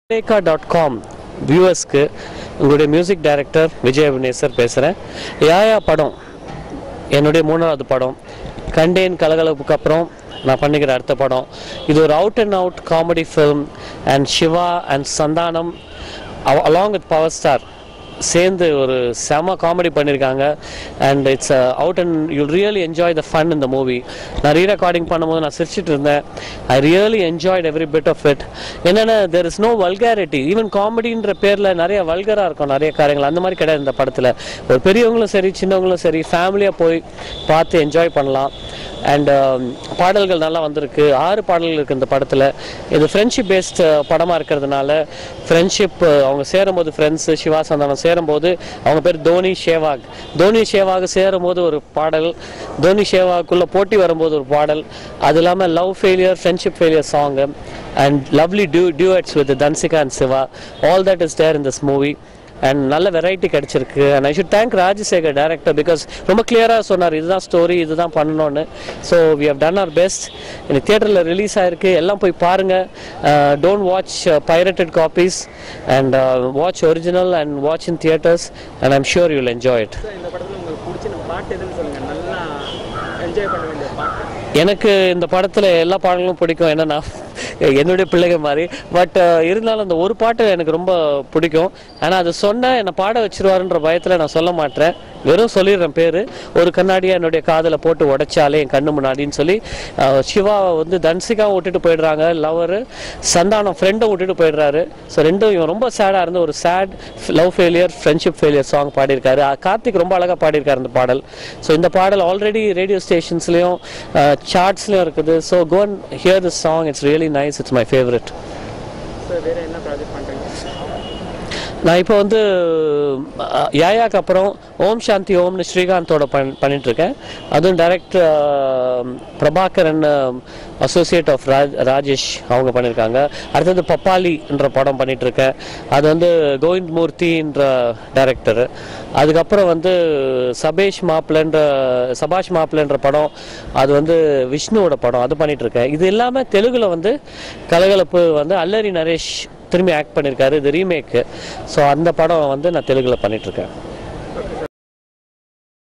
Vijay.com viewers-க்கு உங்களுடைய music director Vijay Ebenezer பேசுகிறேன். யாயா படம் என்னுடைய 3வது படம். கண்டேன் கலகலப்புக்கு அப்புறம் நான் பண்ணிக்கிற அடுத்த படம். இது ஒரு out and out comedy film. And Siva and Santhanam along with power star சேர்ந்து ஒரு செம காமெடி பண்ணியிருக்காங்க. And it's out and you really enjoy the fun in the movie. நான் ரீரெக்கார்டிங் பண்ணும்போது நான் சிரிச்சிட்டு இருந்தேன். I really enjoyed every bit of it. என்னென்னா there is no vulgarity. Even காமெடின்ற பேரில் நிறைய வல்கராக இருக்கும் நிறைய காரியங்கள். அந்த மாதிரி கிடையாது இந்த படத்தில். ஒரு பெரியவங்களும் சரி சின்னவங்களும் சரி ஃபேமிலியாக போய் பார்த்து என்ஜாய் பண்ணலாம். அண்ட் பாடல்கள் நல்லா வந்திருக்கு. 6 பாடல்கள் இருக்குது இந்த படத்தில். இது ஃப்ரெண்ட்ஷிப் பேஸ்ட் படமாக இருக்கிறதுனால ஃப்ரெண்ட்ஷிப் அவங்க சேரும்போது ஃப்ரெண்ட்ஸு சிவா சந்தானம் சேரும்போது அவங்க பேர் தோனி ஷேவாக் சேரும்போது ஒரு பாடல், தோனி ஷேவாக்குள்ளே போட்டி வரும்போது ஒரு பாடல், அது இல்லாமல் love failure friendship failure song and lovely duets with Dhansika and Siva. All that is there in this movie. And நல்ல வெரைட்டி கிடச்சிருக்கு. And I should thank Rajasekar director because ரொம்ப கிளியராக சொன்னார் இதுதான் ஸ்டோரி இதுதான் பண்ணணும்னு. So we have done our best. எனக்கு தியேட்டரில் ரிலீஸ் ஆகிருக்கு. எல்லாம் போய் பாருங்கள். Don't watch pirated copies and watch original and watch in theatres and I'm sure you will enjoy it. எனக்கு இந்த படத்தில் எல்லா பாடல்களும் பிடிக்கும். என்னன்னா என்னுடைய பிள்ளைகள் மாதிரி. பட் இருந்தாலும் அந்த ஒரு பாட்டு எனக்கு ரொம்ப பிடிக்கும். ஆனால் அது சொன்னால் என்னை பாட வச்சிருவாருன்ற பயத்தில் நான் சொல்ல மாட்டேன். வெறும் சொல்லிடுறேன் பேர். ஒரு கண்ணாடியை என்னுடைய காதில் போட்டு உடைச்சாலே என் கண்ணு முன்னாடின்னு சொல்லி சிவாவை வந்து தன்சிகாவை விட்டுட்டு போயிடுறாங்க. லவரு சந்தானம் ஃப்ரெண்டை விட்டுட்டு போயிடுறாரு. ஸோ ரெண்டும் இவன் ரொம்ப சேடாக இருந்து ஒரு sad love failure friendship failure song பாடியிருக்காரு. கார்த்திக் ரொம்ப அழகாக பாடியிருக்காரு இந்த பாடல். ஸோ இந்த பாடல் ஆல்ரெடி ரேடியோ ஸ்டேஷன்ஸ்லேயும் சார்ட்ஸ்லையும் இருக்குது. So go and hear this song. It's really nice. It's my favorite. நான் இப்போ வந்து யாயாக்கு அப்புறம் ஓம் சாந்தி ஓம்னு ஸ்ரீகாந்தோட பண்ணிட்டுருக்கேன். அதுவும் director Prabhakaran associate of Rajesh அவங்க பண்ணியிருக்காங்க. அடுத்தது பப்பாலின்ற படம் பண்ணிகிட்ருக்கேன். அது வந்து கோவிந்த் மூர்த்தின்ற டைரக்டரு. அதுக்கப்புறம் வந்து சபாஷ் மாப்பிள்ளைன்ற படம், அது வந்து விஷ்ணுவோட படம், அது பண்ணிகிட்ருக்கேன். இது இல்லாமல் தெலுங்கில் வந்து கலகலப்பு வந்து அல்லரி நரேஷ் திரும்பி ஆக்ட் பண்ணியிருக்காரு. இது ரீமேக்கு. ஸோ அந்த படம் வந்து நான் தெலுங்கில் பண்ணிகிட்ருக்கேன்.